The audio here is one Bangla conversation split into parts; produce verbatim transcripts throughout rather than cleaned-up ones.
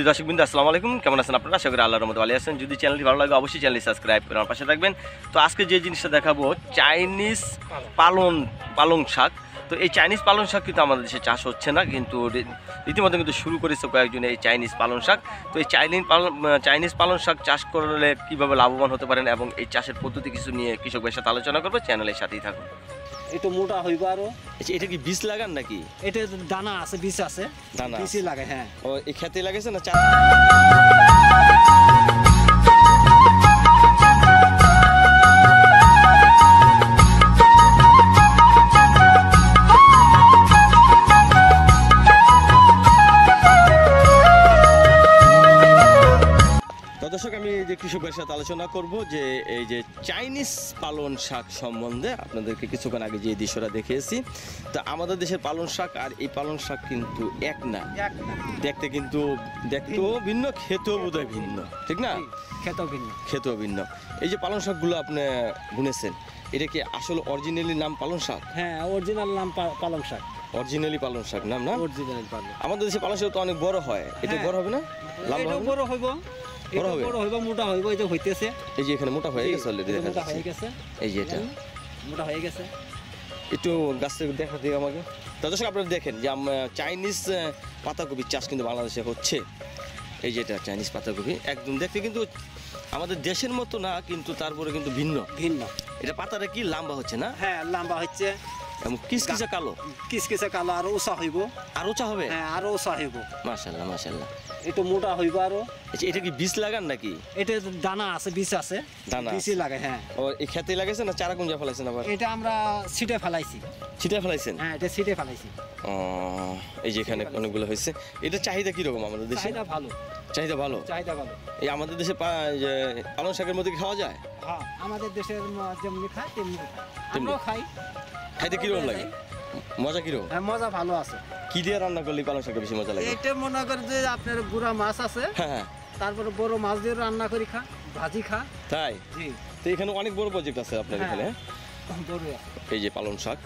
দর্শকবৃন্দ আসসালামু আলাইকুম, কেমন আছেন আপনারা? আশা করি আল্লাহর রহমতে ভালো আছেন। যদি চ্যানেলটি ভালো লাগে অবশ্যই চ্যানেলটি সাবস্ক্রাইব করে আমার পাশে থাকবেন। তো আজকে যে জিনিসটা দেখাবো চাইনিজ পালন পালং শাক। তো এই চাইনিজ পালং শাক কিন্তু আমাদের দেশে চাষ হচ্ছে না, কিন্তু রীতিমতো কিন্তু শুরু করেছে কয়েকজন এই চাইনিজ পালং শাক। তো এই চাইনিজ পালন চাইনিজ পালং শাক চাষ করলে কীভাবে লাভবান হতে পারেন এবং এই চাষের পদ্ধতি কিছু নিয়ে কৃষকদের সাথে আলোচনা করবো। চ্যানেলের সাথেই থাকুন। একটু মোটা হইব আরো। এটা কি বীজ লাগান নাকি? এটা দানা আছে, বীজ আছে, দানা বীজই লাগে। হ্যাঁ, ও এই খেতে লাগাইছে না? দর্শক, আমি যে কৃষকের সাথে আলোচনা করব যে এই যে চাইনিজ পালন শাক সম্বন্ধে আপনাদেরকে কিছুক্ষণ আগে যে দৃশ্যটা দেখিয়েছি। তো আমাদের দেশের পালন শাক আর এই পালন শাক কিন্তু এক না, দেখতে কিন্তু দেখতেও ভিন্ন, খেতেও বোধহয় ভিন্ন, ঠিক না? খেতেও ভিন্ন, খেতেও ভিন্ন। এই যে পালন শাকগুলো আপনি বুনেছেন, এটা কি আসলে অরিজিনালি নাম পালন শাক? হ্যাঁ, অরিজিনাল নাম পালং শাক। অরিজিনালি পালন শাক নাম না? অরিজিনাল পালং। আমাদের দেশে পালন শাক তো অনেক বড় হয়, এটা বড় হবে না? লম্বা হবে? বড় হইব, বড় হবে, বড় হইব, মোটা হইব। এই যে হইতেছে, এই যে এখানে মোটা হয়ে গেছে অলরেডি, দেখা মোটা যাচ্ছে। হয়ে গেছে, এই যে এটা মোটা হয়ে গেছে। একটু গাছটা দেখা দিই আমাকে। তো দর্শক, আপনারা দেখেন যে চাইনিজ পাতাকপি চাষ কিন্তু বাংলাদেশে হচ্ছে। এই যে এটা চাইনিজ পাতাকপি, একদম দেখতে কিন্তু আমাদের দেশের মতো না, কিন্তু তারপরে কিন্তু ভিন্ন ভিন্ন। এটা পাতাটা কি লম্বা হচ্ছে না? হ্যাঁ, লম্বা হচ্ছে, এবং কিসকিসে কালো, কিসকিসে কালো, আর উঁচা হইব। আর উঁচা হবে? হ্যাঁ, আর উঁচা হইব। মাশাআল্লাহ মাশাআল্লাহ। একটু মোটা হইব আরো। আচ্ছা, এটা কি বীজ লাগান নাকি? এটা দানা আছে, বীজ আছে, দানা বীজই লাগে। হ্যাঁ, ও এই খেতে লাগাইছে না চারা গুঞ্জা ফেলাইছেন আবার? এটা আমরা ছিটে ফেলাইছি। ছিটে ফেলাইছেন? হ্যাঁ, এটা ছিটে ফেলাইছি। ও, এই যে এখানে অনেকগুলো হয়েছে। এটা চাহিদা কি রকম আমাদের দেশে? চাহিদা ভালো, চাহিদা ভালো, চাহিদা ভালো। এই আমাদের দেশে পালং শাকের মধ্যে খাওয়া যায়? হ্যাঁ, আমাদের দেশের যেমনি খায় তেমনি খায়, আমরাও খাই। খাইতে কিরকম লাগে? মজা কিরকম? হ্যাঁ, মজা ভালো আছে। কি দিয়ে রান্না করলে পালং শাকটা বেশি মজা লাগে? এটা মনে করে যে আপনার গুড়া মাছ আছে, হ্যাঁ, তারপরে বড় মাছ দিয়ে রান্না করি খা, ভাজি খা। তাই? জি, তো এখানে অনেক বড় প্রজেক্ট আছে আপনার এখানে। বড় এই যে পালং শাক,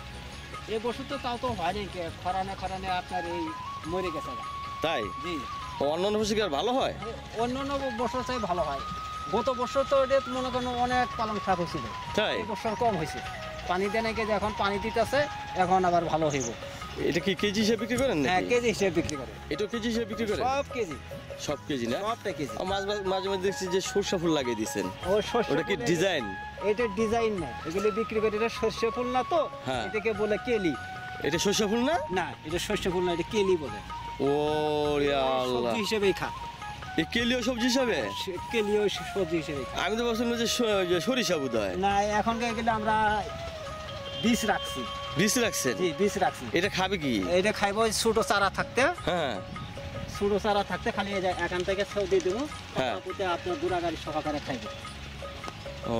এই বছর তো তাও তো হয়নি, খরানে খরানে আপনার এই মরে গেছে। তাই? জি, অন্যান্য বছর কি আর ভালো হয়? অন্য অন্য বছর চাই ভালো হয়। গত বছর তো এটা মনে করেন অনেক পালং শাক হয়েছিল, তাই? এই বছর কম হয়েছে। পানি দেয় নাকি, যে এখন পানি দিতেছে, এখন আবার ভালো হইব। এটা কি কেজি হিসেবে বিক্রি করেন হ্যাঁ, নাকি? কেজি হিসেবে বিক্রি করে। এটা কেজি হিসেবে বিক্রি করেন? সব কেজি, সব কেজি না? সবটা কেজি। মাঝে মাঝে মাঝে দেখছি যে সরষা ফুল লাগিয়ে দিয়েছেন, ও সর্ষে ওটা কি ফুলের- ডিজাইন? এটা ডিজাইন না, এগুলো বিক্রি করে। এটা সর্ষে ফুল না তো, হ্যাঁ। এটাকে বলে কেলি। এটা সরষা ফুল না? না, এটা সর্ষে ফুল না, এটা কেলি বলে। ও রে আল্লাহ, সবজি হিসেবেই খা, এই কেলিও সবজি হিসাবে? কেলি ওই সবজি হিসেবে খা। আমি তো ভাবছিলাম যে স- যে সরিষা বোধ হয়। না, এখনকার গেলে আমরা বীজ রাখছি। বীজ রাখছেন? জি, বীজ রাখছি। এটা খাবে কি? এটা খাইব ছোট চারা থাকতে, হ্যাঁ, ছোট চারা থাকতে খালি এই যে এখান থেকে সব দিয়ে দেবো। হ্যাঁ। তারপরে আপনার গুড়া গাড়ি সহকারে খাইব। ও,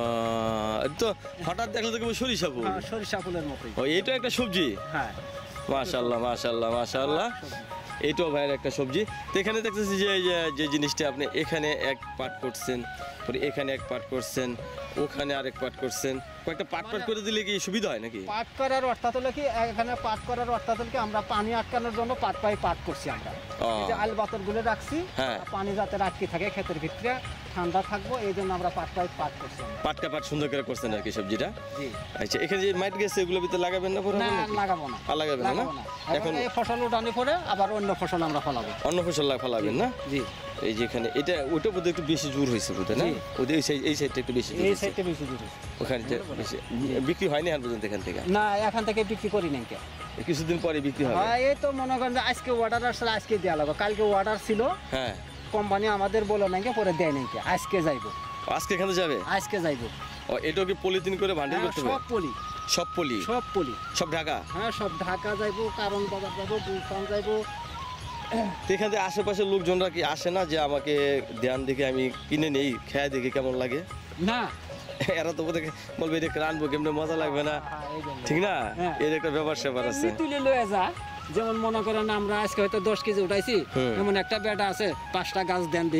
তো হঠাৎ দেখলে তো কেবল সরিষা ফুল। হ্যাঁ, সরিষা ফুলের মতোই। ও, এটা একটা সবজি? হ্যাঁ, মাশাআল্লাহ মাশাআল্লাহ মাশাআল্লাহ। এইটাও ভাইয়ের একটা সবজি। তো এখানে দেখতেছি যে এই যে- যে জিনিসটা আপনি এখানে এক পাট করছেন, পরে এখানে এক পাট করছেন, ওখানে আরেক পাট করছেন, কয়েকটা পাট পাট করে দিলে কি সুবিধা হয় নাকি? পাট করার অর্থাৎ হলো কি, এখানে পাট করার অর্থাৎ হলো কি, আমরা পানি আটকানোর জন্য পাট পাই পাট করছি আমরা। ও, এই যে আল বাতর গুলো রাখছি, হ্যাঁ। পানি যাতে আটকে থাকে ক্ষেতের ভিতরে, ঠান্ডা থাকবো, এই জন্য আমরা পাট পাই পাট করছি আমরা। পাটকা পাট সুন্দর করে করছেন আর কি সবজিটা। জি, আচ্ছা, এখানে যে মাইট গেছে এগুলো ভিতরে লাগাবেন না? পরে না হবে নাকি? লাগাবো না, আর লাগাবেন না? লাগাবো না। এখন এখন এই ফসল উঠানোর পরে আবার অন্য ফসল আমরা ফলাবো। অন্য ফসল লাগা ফলাবেন না? জি, এই যে এখানে এটা ওইটা বোধহয় একটু বেশি জোর হয়েছে বোধহয় না? জি। ওদের এই সাইড এই সাইডটা একটু বেশি জোর এই হয়েছে। সাইডটা বেশি দূরে। ওখানে যে বেশি বিক্রি হয়নি আর পর্যন্ত এখান থেকে? না, এখান থেকে বিক্রি করি নাই কে। কিছুদিন পরে বিক্রি হবে। হ্যাঁ, এই তো মনে করেন যে আজকে অর্ডার আসলে আজকে দেওয়া লাগবে। কালকে অর্ডার ছিল, হ্যাঁ, কোম্পানি আমাদের বলো নাই কে, পরে দেয় নাই কে। আজকে যাইবো, আজকে এখানে যাবে? আজকে যাইবো। ও, এটাও কি পলিথিন করে ভান্ডিল হ্যাঁ, করতে হবে? সব পলি, সব পলি, সব পলি। সব ঢাকা? হ্যাঁ, সব ঢাকা যাইবো, কারণ বাজার যাবো, গুলশান যাইবো। তো এখান থেকে আশেপাশের লোকজনরা কি আসে না যে আমাকে ধ্যান দেখে আমি কিনে নেই, খেয়ে দেখে কেমন লাগে? না, এরা তো বোধহয় বলবে এটা রানবো কেমনে, মজা লাগবে না, হ্যাঁ, এই জন্য। ঠিক না? হ্যাঁ। এর একটা ব্যাপার স্যাপার আছে। এমনি তুলে লয়ে যা, যেমন মনে করেন আমরা আজকে হয়তো দশ কেজি উঠাইছি, হুম। এমন একটা বেটা আছে পাঁচটা গাছ দেন দিই,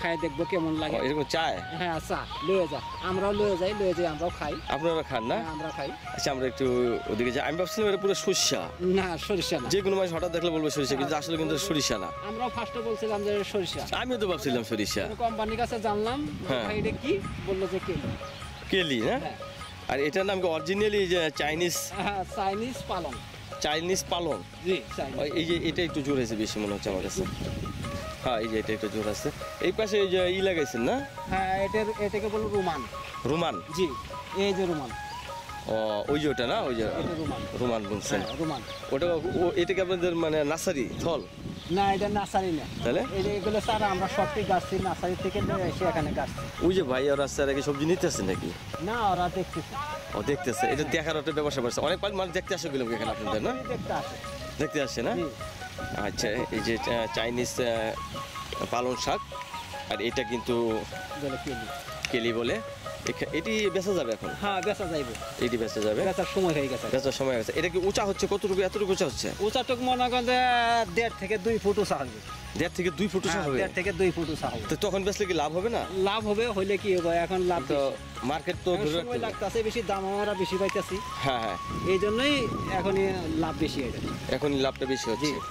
খাই দেখবো কেমন ও, লাগে। এরকম চায় হ্যাঁ চা লয়ে যা, আমরাও লয়ে যাই, লয়ে যাই আমরাও খাই। আপনারা খান না? হ্যাঁ, আমরা খাই। আচ্ছা আমরা একটু ওদিকে যাই। আমি ভাবছিলাম এটা পুরো সরিষা, না সরিষা না, যে কোনো মানুষ হঠাৎ দেখলে বলবো সরিষা, কিন্তু আসলে কিন্তু সরিষা না। আমরাও ফার্স্টে বলছিলাম যে সরিষা, আমিও তো ভাবছিলাম সরিষা। কোম্পানির কাছে জানলাম হ্যাঁ। ভাই এটা কি, বললো যে কি। কেলি না? হ্যাঁ। আর এটার নাম কি অরিজিনালি যে চাইনিজ হ্যাঁ চাইনিজ পালং। চাইনিজ পালন? জি চাইনিজ। ওই এই যে এটা একটু জোর হয়েছে বেশি মনে হচ্ছে আমার কাছে। হ্যাঁ এই যে এটা একটু জোর আছে। এই পাশে এই যে ই লাগাইছেন না? হ্যাঁ এটার এটাকে বলো রুমান। রোমান? জি এই যে রুমান, ও ওই যে ওটা না, ওই যে এটা রুমান। রোমান বলছেন। হ্যাঁ রুমান। ওটা ও এটাকে আপনাদের মানে নার্সারি থল না এটা নার্সারি না, তাহলে? এই যে এগুলো স্যার আমরা সবটি গাছছি নার্সারি থেকে নিয়ে এসে এখানে গাছছি। ওই যে ভাই ওরা রাস্তার আগে সবজি নিতে আসছে নাকি? না ওরা দেখতেছে, ও দেখতেছে, এটা দেখার একটা ব্যবসা করছে। অনেক মানুষ দেখতে আসে গেলাম এখানে আপনাদের না? দেখতে আসে। দেখতে আসছে না? জি। আচ্ছা এই যে চা- চাইনিজ আহ, পালং শাক, আর এটা কিন্তু বলে কেলি। কেলি বলে। এখা- এটি বেচা যাবে এখন? হ্যাঁ বেচা যাইবে, এটি বেচা যাবে, বেচার সময় হয়ে গেছে। বেচার সময় হয়েছে। এটা কি উঁচা হচ্ছে কতটুকু, এতটুকু উঁচা হচ্ছে? উঁচাটুক মনে করেন যে দেড় থেকে দুই ফুট উঁচা হবে। দেড় থেকে দুই ফুট উঁচা হ্যাঁ, হবে? দেড় থেকে দুই ফুট উঁচা হবে। তো তখন বেচলে কি লাভ হবে না? লাভ হবে, হইলে কি হবে, এখন লাভ তো বেশি। মার্কেট তো এখন ধরে সময় রাখতে হবে। লাগতেছে বেশি, দাম আমরা বেশি পাইতেছি, হ্যাঁ হ্যাঁ, এই জন্যই এখন লাভ বেশি এটা। এখন লাভটা বেশি হচ্ছে। জি।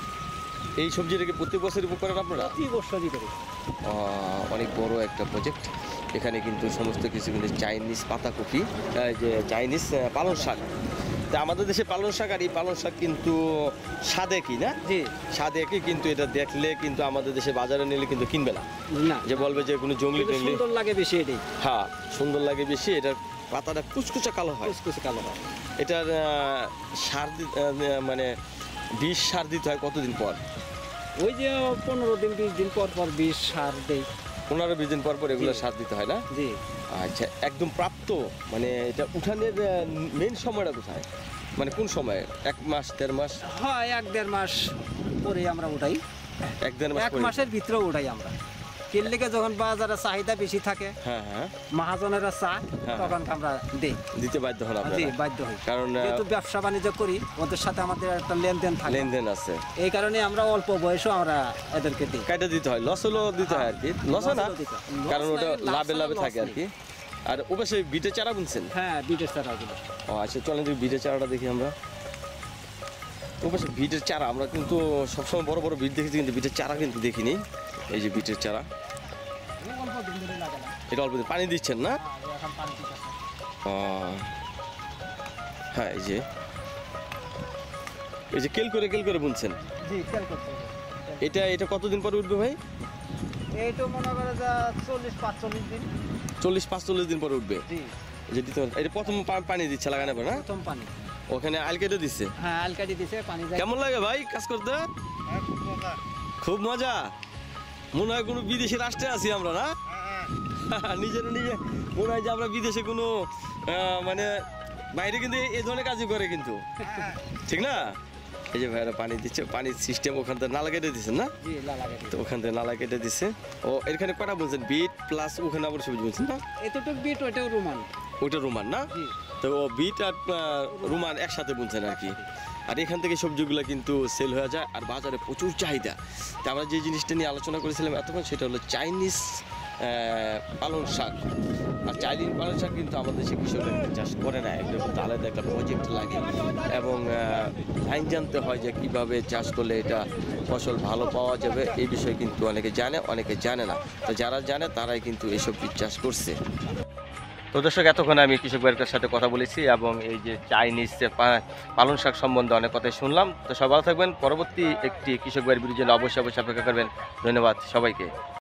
এই সবজিটাকে প্রত্যেক বছরই উপর করেন আপনারা? প্রতি বছরই করি। আহ, অনেক বড় একটা প্রজেক্ট। এখানে কিন্তু সমস্ত কিছু কিন্তু চাইনিজ পাতাকপি, আহ, যে চাইনিজ আহ, পালং শাক। তা আমাদের দেশে পালং শাক আর এই পালং শাক কিন্তু স্বাদে কি না? জি স্বাদে কি, কিন্তু এটা দেখলে কিন্তু আমাদের দেশে বাজারে নিলে কিন্তু কিনবে না, না যে বলবে যে কোনো জঙ্গলি কিন্তু টঙ্গলি। সুন্দর লাগে বেশি এটাই, হ্যাঁ সুন্দর লাগে বেশি। এটার পাতাটা কুচকুচা কালো হয়। কুচকুচে কালো হয়। এটার আহ, সার দি- আহ, মানে বিষ সার দিতে হয় কতদিন পর? ওই যে পনেরো দিন বিশ দিন পর পর বিষ সার দেই। পনেরো বিশ দিন পর পর এগুলো জি। সার দিতে হয় না? জি আচ্ছা একদম প্রাপ্ত মানে এটা উঠানের মেন সময়টা কোথায়, মানে কোন সময়? এক মাস দেড় মাস? হয় এক দেড় মাস পরে আমরা উঠাই, এক দেড় মাস এক পরে? মাসের ভিতরে উঠাই আমরা। কিনলেকে যখন বাজারে চাহিদা বেশি থাকে, হ্যাঁ হ্যাঁ, মহাজনেরা চা, হ্যাঁ। তখন আমরা দেই। দিতে বাধ্য হন জি আপনারা, বাধ্য হই, কারণ আহ, যেহেতু ব্যবসা বাণিজ্য করি, ওদের সাথে আমাদের একটা লেনদেন থাকে, লেনদেন আছে। এই কারণে আমরা অল্প বয়সেও আমরা এদেরকে দিই। কাইটা দিতে হয়, লস হলেও দিতে হয় আর কি, লস হয় না, লসও দিতে হয়। কারণ লস ওটা নাই, লাভ লাভে ছাড়া লাভে লস থাকে আর নেই। কি। আর ও পাশে বিটের চারা বুনছেন? হ্যাঁ বিটের চারা ওগুলো। ও আচ্ছা চলেন দেখি বিটের চারাটা দেখি আমরা। ও পাশে বিটের চারা আমরা কিন্তু সবসময় বড় বড় বিট দেখেছি, কিন্তু বিটের চারা কিন্তু দেখিনি। এই যে বিটের চারা, এই অল্প দিন ধরে লাগে না। এটা অল্প দিন পানি দিচ্ছেন না? হ্যাঁ, এখন পানি দিতেছে। ও, হ্যাঁ এই যে এই যে কেল করে কেল করে বুনছেন। জি খেয়াল করতে হবে। এটা এটা কতদিন পরে উঠবে ভাই? এই তো মনে করে যা চল্লিশ পাঁচচল্লিশ দিন। চল্লিশ পাঁচচল্লিশ দিন পরে উঠবে। জি যে দিতে হবে। এটা প্রথম পা- পানি দিচ্ছে লাগানোর পর না? প্রথম পানি। ওখানে আল কেটে দিচ্ছে। হ্যাঁ আলকাটি দিছে, পানি যায়। কেমন লাগে ভাই কাজ করতে? খুব মজা। মনে হয় কোনো বিদেশি রাষ্ট্রে আছি আমরা না? নিজের নিজে মনে হয় যে আমরা বিদেশে কোনো আহ, মানে বাইরে কিন্তু এই ধরনের কাজই করে কিন্তু, ঠিক না? এই যে ভাইরা পানি দিচ্ছে, পানির সিস্টেম ওখান থেকে নালা কেটে দিচ্ছেন না? জি লাগাটি। তো ওখান থেকে নালা কেটে দিচ্ছে। ও এখানে কটা বলছেন? বিট প্লাস ওখানে আবার সবজি বলছেন না? এতটুক বিট ওইটাও রুমান। ওইটা রোমান না? জি তো ও বিট আর আহ, রোমান একসাথে বুনছেন আর কি। আর এখান থেকে সবজিগুলো কিন্তু সেল হয়ে যায়, আর বাজারে প্রচুর চাহিদা। তা আমরা যে জিনিসটা নিয়ে আলোচনা করেছিলাম এতক্ষণ, সেটা হলো চাইনিজ পালং শাক। আর চাইনিজ পালং শাক কিন্তু আমাদের দেশে কৃষকরা কিন্তু চাষ করে না, এগুলো কিন্তু আলাদা একটা প্রজেক্ট লাগে, এবং আহ, আইন জানতে হয় যে কীভাবে চাষ করলে এটা ফসল ভালো পাওয়া যাবে। এই বিষয়ে কিন্তু অনেকে জানে, অনেকে জানে না। তো যারা জানে তারাই কিন্তু এই সবজি চাষ করছে। তো দর্শক এতক্ষণ আমি কৃষক ভাইয়ের সাথে কথা বলেছি, এবং এই যে চাইনিজ যে পা- পালং শাক সম্বন্ধে অনেক কথাই শুনলাম। তো সবাই ভালো থাকবেন। পরবর্তী একটি কৃষক ভাইয়ের ভিডিওর জন্য অবশ্যই অবশ্যই অপেক্ষা করবেন। ধন্যবাদ সবাইকে।